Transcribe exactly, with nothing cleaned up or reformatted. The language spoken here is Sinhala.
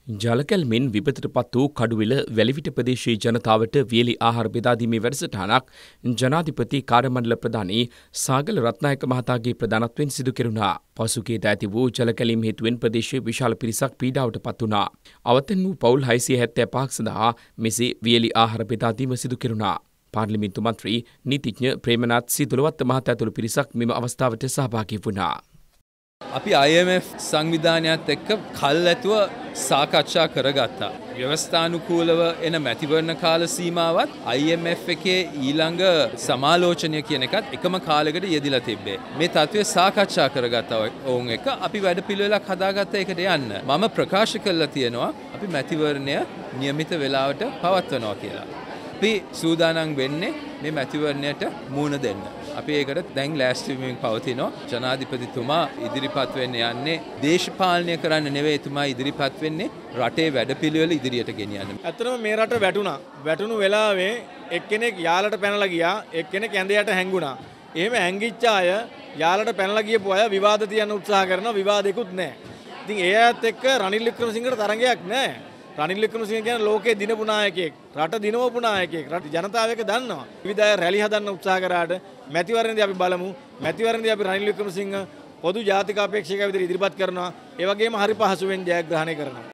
ජලකැල්මෙන් විපතට පත් වූ කඩුවෙල වැලිවිට ප්‍රදේශයේ ජනතාවට වියලි ආහාර බෙදා දීමේ වැඩසටහනක් ජනාධිපති කාර්යමණ්ඩල ප්‍රධානී සාගල රත්නායක මහතාගේ ප්‍රධානත්වයෙන් සිදු කෙරුණා. පසුගියදා ඇති වූ ජලකැලීම් හේතුවෙන් ප්‍රදේශයේ විශාල පිරිසක් පීඩාවට පත් වුණා. අවතැන් වූ පවුල් හයසිය හැත්තෑ පහක් සඳහා මෙසේ වියලි ආහාර බෙදා දීම සිදු කෙරුණා. පාර්ලිමේන්තු මන්ත්‍රී නීතිඥ ප්‍රේමනාත් සිතුලවත්ත මහතා ඇතුළු පිරිසක් මෙම අවස්ථාවට සහභාගී වුණා. අපි I M F සංවිධානයත් එක්ක කල් ඇතුව සාකච්ඡා කරගත්තා. ව්‍යවස්ථානුකූලව එන මැතිවරණ කාල සීමාවත් I M F එකේ ඊළඟ සමාලෝචනය කියන එකත් එකම කාලයකට යෙදිලා තිබ්බේ. මේ තත්ත්වය සාකච්ඡා කරගත්තා ඔවුන් එක අපි වැඩපිළිවෙලක් හදාගත්ත එකට යන්න. මම ප්‍රකාශ කළා තියෙනවා අපි මැතිවරණය નિયમિત වේලාවට පවත්වනවා කියලා. අපි සූදානම් වෙන්නේ මේ මැතිවරණයට මූණ දෙන්න. අපි ඒකට දැන් ලෑස්ති වෙමින් පවතිනවා. ජනාධිපතිතුමා ඉදිරිපත් වෙන්න යන්නේ දේශපාලනය කරන්න නෙවෙයි, එතුමා ඉදිරිපත් වෙන්නේ රටේ වැඩපිළිවෙල ඉදිරියට ගෙනියන්න. ඇත්තටම මේ රට වැටුණා. වැටුණු වෙලාවේ එක්කෙනෙක් යාලට පැනලා ගියා, එක්කෙනෙක් ඇඳයට හැංගුණා. එහෙම හැංගිච්ච අය යාලට පැනලා ගියපු අය විවාද තියන්න උත්සාහ කරනවා, විවාදෙකුත් නැහැ. ඉතින් ඒ අයත් එක්ක රනිල් වික්‍රමසිංහට තරංගයක් නැහැ. රනිල් වික්‍රමසිංහ කියන්නේ ලෝකයේ දිනපු නායකයෙක්, රට දිනවපු නායකයෙක්, රට ජනතාව එක දන්නවා. විවිධ අය රැලි හදන්න උත්සාහ කරාට මැතිවරණයේදී අපි බලමු. මැතිවරණයේදී අපි රනිල් වික්‍රමසිංහ පොදු ජාතික අපේක්ෂකයෙක් විදිහට ඉදිරිපත් කරනවා. ඒ වගේම හරි පහසුවෙන් ජයග්‍රහණය කරනවා.